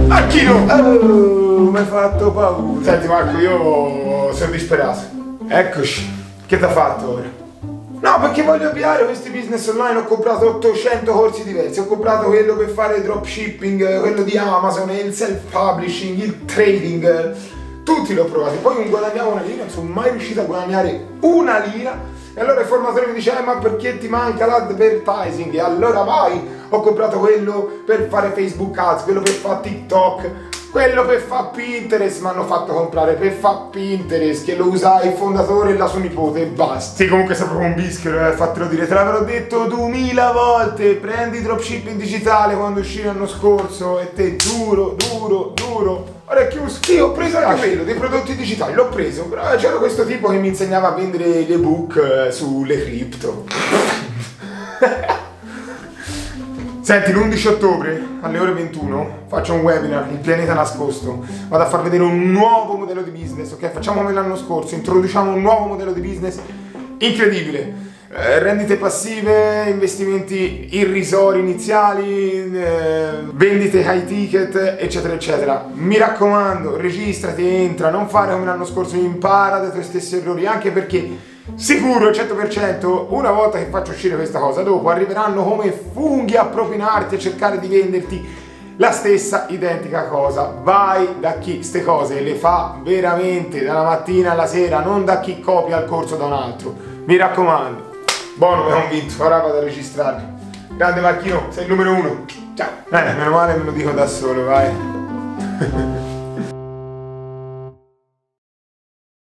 Marchino! Oh, mi hai fatto paura. Senti Marco, io sono disperato. Eccoci. Che t'ha fatto ora? No, perché voglio avviare questi business online. Ho comprato 800 corsi diversi. Ho comprato quello per fare dropshipping, quello di Amazon, il self-publishing, il trading. Tutti l'ho provati. Poi non guadagnavo una lira, non sono mai riuscito a guadagnare una lira. E allora il formatore mi dice, ma perché ti manca l'advertising? E allora vai, ho comprato quello per fare Facebook Ads, quello per fare TikTok, quello per fare Pinterest, mi hanno fatto comprare per fare Pinterest, che lo usa il fondatore e la sua nipote e basta. Sì, comunque sei proprio un bischero, fatelo dire, te l'avrò detto 2000 volte, prendi dropshipping digitale quando uscì l'anno scorso e te duro. Ora è chiuso. Sì, ho preso anche quello dei prodotti digitali, l'ho preso, però c'era questo tipo che mi insegnava a vendere le book sulle cripto. Senti, l'11 ottobre alle ore 21 faccio un webinar, il pianeta nascosto. Vado a far vedere un nuovo modello di business, ok? Facciamo come l'anno scorso, introduciamo un nuovo modello di business incredibile. Rendite passive, investimenti irrisori iniziali, vendite high ticket, eccetera eccetera. Mi raccomando, registrati, entra, non fare come l'anno scorso, impara dai tuoi stessi errori, anche perché sicuro al 100% una volta che faccio uscire questa cosa, dopo arriveranno come funghi a propinarti, a cercare di venderti la stessa identica cosa. Vai da chi ste cose le fa veramente dalla mattina alla sera, non da chi copia il corso da un altro. Mi raccomando. Buono, mi ha convinto, ora vado a registrarmi. Grande Marchino, sei il numero 1. Ciao. Meno male me lo dico da solo, vai.